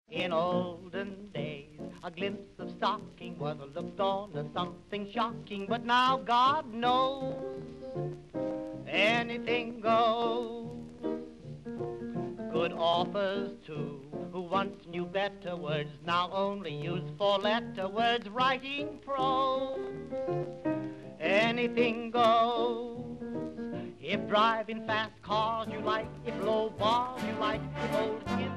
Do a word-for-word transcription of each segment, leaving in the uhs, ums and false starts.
In olden days, a glimpse of stocking was looked on as something shocking, but now God knows anything goes. Good authors, too, who once knew better words, now only use four-letter words, writing prose. Anything goes. If driving fast cars you like, if low bars you like, if old kids...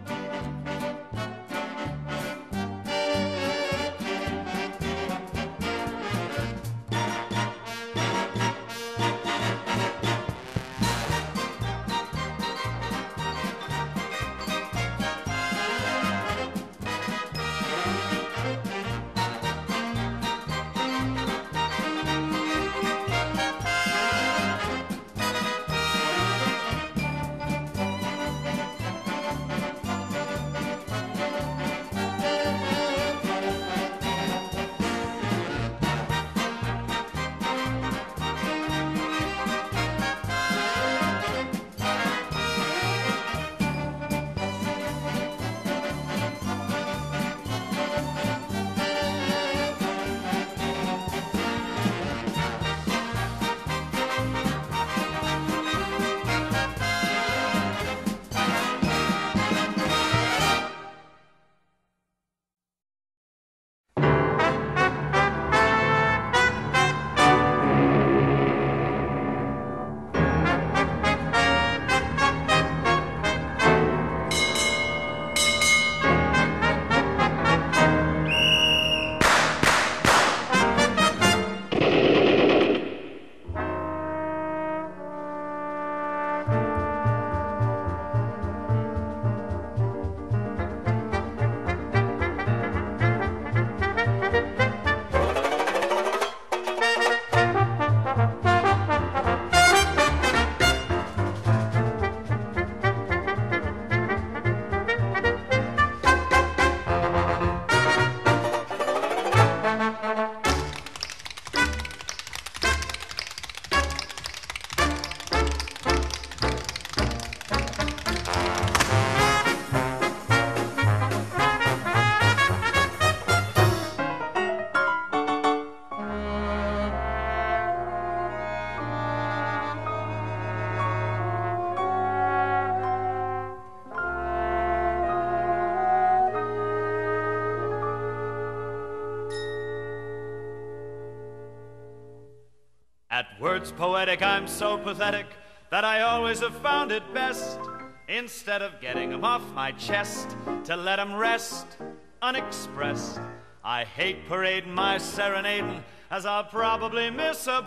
At words poetic, I'm so pathetic that I always have found it best, instead of getting 'em off my chest, to let 'em rest unexpressed. I hate parading my serenading, as I'll probably miss a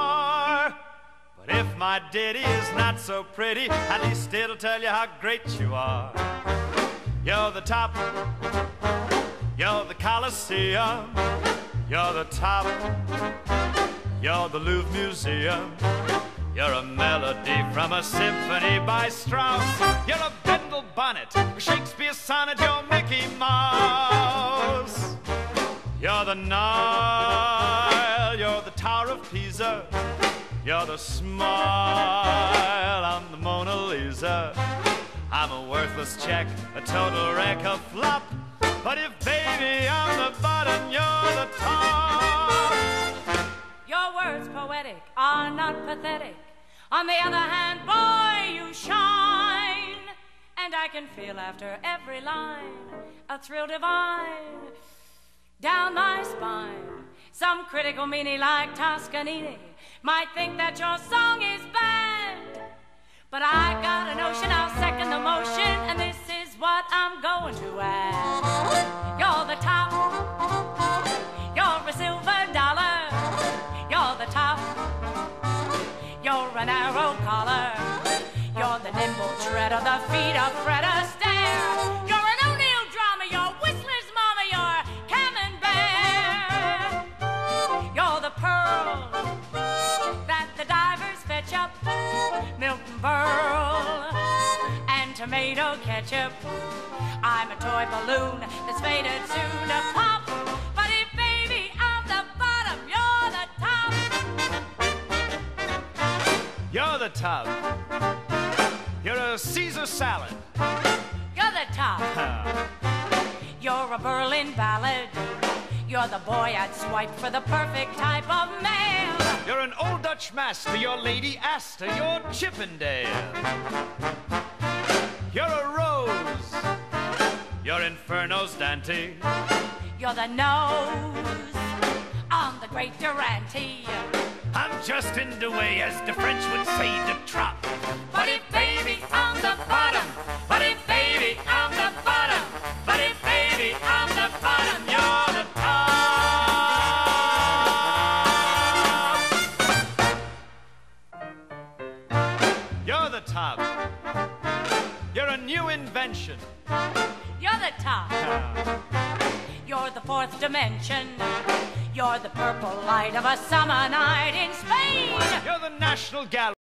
bar. But if my ditty is not so pretty, at least it'll tell you how great you are. You're the top, you're the Coliseum, you're the top, you're the Louvre Museum. You're a melody from a symphony by Strauss. You're a Bendel bonnet, a Shakespeare sonnet. You're Mickey Mouse. You're the Nile. You're the Tower of Pisa. You're the smile on the Mona Lisa. I'm a worthless check, a total wreck, a flop. But if, baby, I'm the bottom, you're the top. Your words poetic are not pathetic. On the other hand, boy, you shine. And I can feel after every line a thrill divine down my spine. Some critical meanie like Toscanini might think that your song is bad, but I got a notion, I'll second the motion, and this is what I'm going to add. You're the top, you're a silver dollar. You're the top, you're an arrow collar. You're the nimble tread of the feet of Fred Astaire. You're an O'Neill drama, you're Whistler's mama, you're Camembert. You're the pearl that the divers fetch up, milk and pearl and tomato ketchup. I'm a toy balloon that's fated soon to pop. But if, baby, I'm the bottom, you're the top. You're the top. You're a Caesar salad. You're the top. You're a Berlin ballad. You're the boy I'd swipe for the perfect type of male. You're an old Dutch master, you're Lady Astor, you're Chippendale. You're a rose, you're Inferno's Dante. You're the nose on the great Durante. I'm just in the way, as the French would say, de trop. But if baby on the bottom, but if baby on the bottom, but if baby on the bottom, you're the top. You're the top. You're a new invention. You're the top. You're the fourth dimension. You're the purple light of a summer night in Spain. You're the National Gallery.